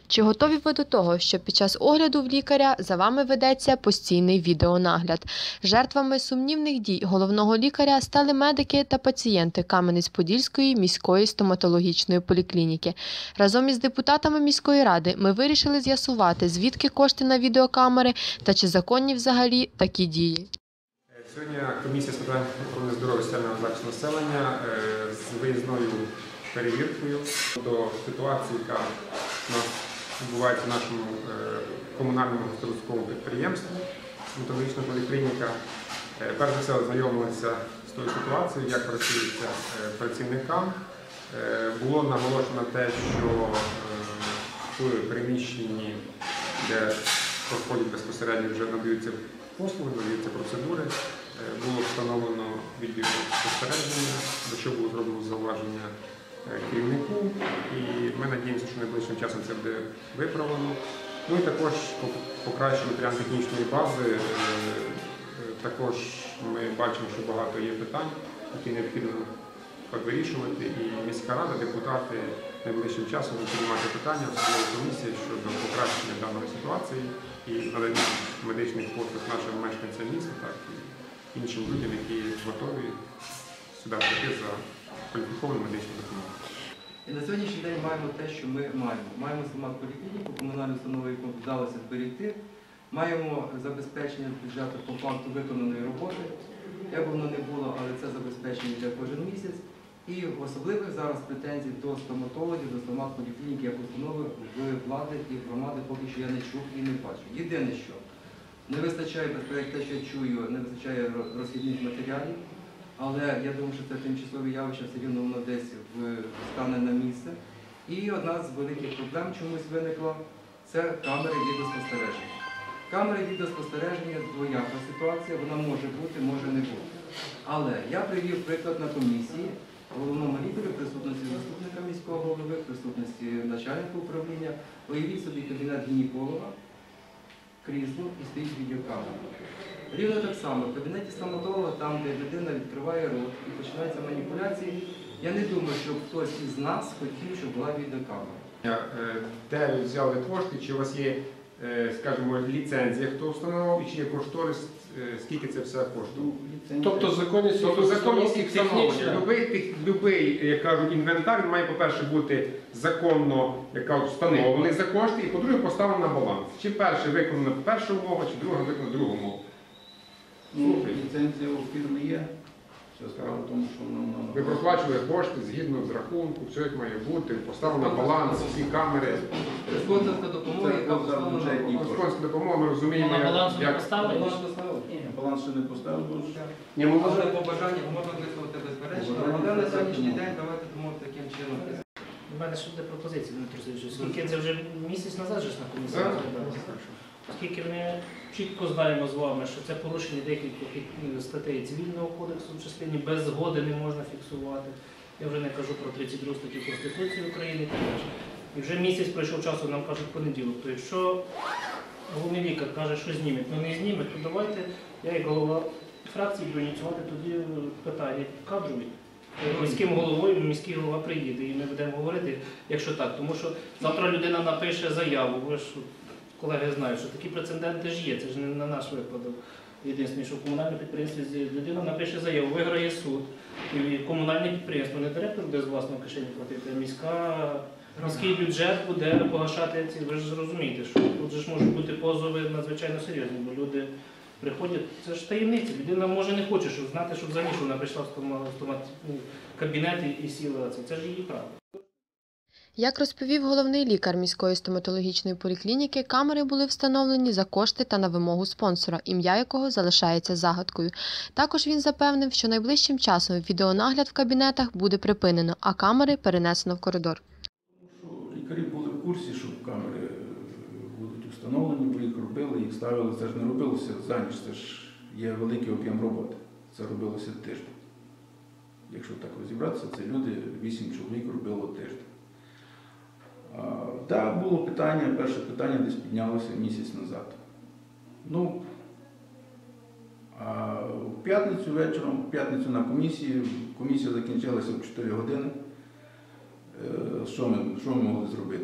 Чи готові ви до того, що під час огляду в лікаря за вами ведеться постійний відеонагляд? Жертвами сумнівних дій головного лікаря стали медики та пацієнти Кам'янець-Подільської міської стоматологічної поліклініки. Разом із депутатами міської ради ми вирішили з'ясувати, звідки кошти на відеокамери та чи законні взагалі такі дії. Сьогодні комісія з питань охорони здоров'я і соціального захисту населення з виїзною перевіркою до ситуації, яка у нас відбувається в нашому комунальному господарському підприємстві стоматологічна поліклініка. Перш за все ознайомилися з тою ситуацією, як працюється працівникам. Було наголошено те, що в приміщенні, де проходять безпосередньо вже надаються послуги, надаються процедури, було встановлено відеоспостереження, до чого було зроблено зауваження керівнику, і ми надіємося, що найближчим часом це буде виправлено. Ну і також покращення матеріально-технічної бази. Також ми бачимо, що багато є питань, які необхідно вирішувати, і міська рада, депутати найближчим часом будуть приймати питання в судовій комісії щодо покращення даної ситуації і надання медичних послуг нашим мешканцям міста, так і іншим людям, які готові сюди прийти за кваліфіковану медичну допомогу. І на сьогоднішній день маємо те, що ми маємо. Маємо стоматполіклініку, комунальну установу, яку вдалося зберегти. Маємо забезпечення бюджету по факту виконаної роботи. Як воно не було, але це забезпечення для кожен місяць. І особливих зараз претензій до стоматологів, до стоматполіклініки як установи в влади і громади поки що я не чув і не бачу. Єдине, що не вистачає, безперечно, те, що я чую, не вистачає розхідних матеріалів. Але я думаю, що це тимчасове явище, все рівно воно десь стане на місце. І одна з великих проблем чомусь виникла – це камери відеоспостереження. Камери відеоспостереження – двояка ситуація, вона може бути, може не бути. Але я привів приклад на комісії головному лікарю, присутності заступника міського голови, присутності начальника управління. Уявіть собі кабінет гінеколога, крісло і стоїть відеокамера. Рівно так само, в кабінеті стоматолога, там, де людина відкриває рот і починаються маніпуляції, я не думаю, що хтось із нас хотів, щоб була відеокамера. Де ви взяли кошти, чи у вас є, скажімо, ліцензія, хто встановив, і чи є кошторис, скільки це все коштує? Тобто законність їх встановлення. Любий, як кажуть, інвентар має, по-перше, бути законно, як кажуть, встановлений за кошти, і, по-друге, поставлений на баланс. Чи перше виконана перша умова, чи друга виконана друга умова. Ліцензія у фірми є. Справа в тому, що воно... Ви проплачували кошти згідно з рахунку, все як має бути, поставлено на баланс, всі камери. Спонсорська допомога, яка поставлена. Спонсорська допомога, ми розуміємо, на баланс не як... поставили? Ні, баланс ще не поставив. Ні, ми Але по бажанню можна висловити безперечно. Але на сьогоднішній день давайте думати таким чином. У мене ще буде пропозиція, Дмитро Сергійович, оскільки це вже місяць назад же ж на комісії розглядалося. Оскільки ми чітко знаємо з вами, що це порушення декількох статей Цивільного кодексу, в частині без згоди не можна фіксувати. Я вже не кажу про 32 статтю Конституції України. І вже місяць пройшов часу, нам кажуть понеділок. То якщо головний лікар каже, що зніме, ну не зніме, то давайте, я як голова фракції буду ініціювати тоді питання кадрові. Міським головою міський голова приїде і ми будемо говорити, якщо так. Тому що завтра людина напише заяву, ви ж, колеги знають, що такі прецеденти ж є, це ж не на наш випадок. Єдине, що в комунальному підприємстві людина напише заяву, виграє суд, і комунальне підприємство, не директор буде з власної кишені платити, а міський бюджет буде погашати ці. Ви ж зрозумієте, що тут же ж можуть бути позови надзвичайно серйозні, бо люди приходять, це ж таємниця. Людина може не хоче, щоб знати, що взагалі що вона прийшла в кабінет і сіла. Це ж її право. Як розповів головний лікар міської стоматологічної поліклініки, камери були встановлені за кошти та на вимогу спонсора, ім'я якого залишається загадкою. Також він запевнив, що найближчим часом відеонагляд в кабінетах буде припинено, а камери перенесено в коридор. Лікарі були в курсі, що камери будуть встановлені, бо їх робили, їх ставили. Це ж не робилося за ніч, це ж є великий об'єм роботи. Це робилося тиждень. Якщо так розібратися, це люди, 8 чоловік робило тиждень. Так, було питання, перше питання десь піднялося місяць назад. Ну, а в п'ятницю вечором, в п'ятницю на комісія закінчилася в 4 години. Що ми могли зробити?